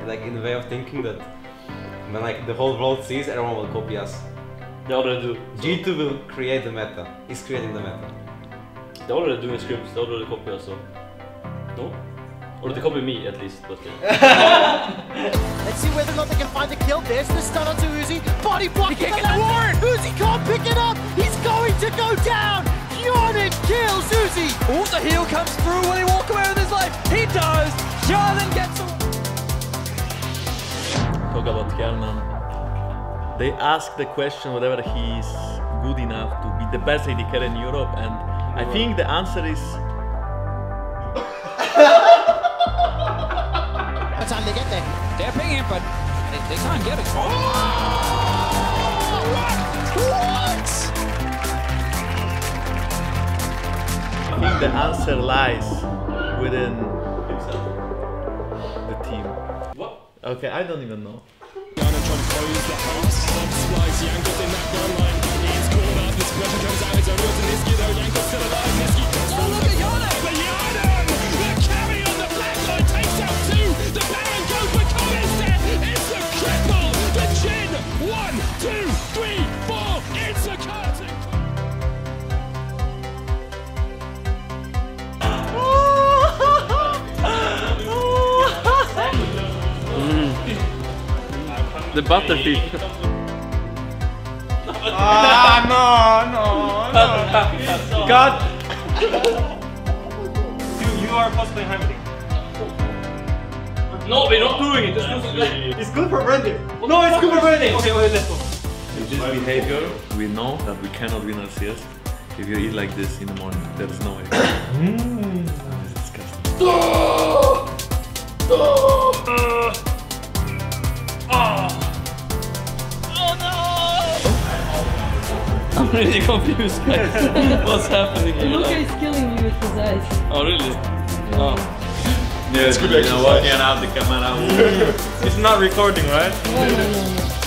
like in the way of thinking that when like the whole world sees, everyone will copy us. They already do. G2 will create the meta. He's creating the meta. They're already doing scripts, they already copy us, so... No? Or they copy me, at least, but... Let's see whether or not they can find the kill. There's the stun onto Uzi. Body block! He can't get the ward! Uzi can't pick it up! He's going to go down! Hjarnan kills Uzi! Oh, the heal comes through. Will he walk away with his life? He does! Hjarnan gets away! Talk about Hjarnan. They ask the question whether he's good enough to be the best AD carry in Europe, and I think the answer is... By the time they get there. They're pinging it, but they can't get it. Oh! What? I think the answer lies within the team. What? Okay, I don't even know. Hjarnan trying to close the half splice. Yanko's in that gun line. He's caught up. This pressure comes out. It's over to Niski though. Yanko's still alive. Niski. Oh, look at Hjarnan! But Hjarnan! The carry on the black line takes out two. The Bae-In goes for Collins there. It's a triple. The Jin. 1, 2, 3, 4. It's a curtain. The butterfish. Ah, no. God! You are possibly hiding. No, we're not doing it. It's good for branding. No, it's good for branding. Okay, let's go. With this behavior, we know that we cannot win LCS if you eat like this in the morning. There is no way. It's disgusting. I'm really confused, guys. What's happening here? Luca is killing me with his eyes. Oh, really? Oh. Yeah, it's good. You know what? Get out the camera. It's not recording, right? No.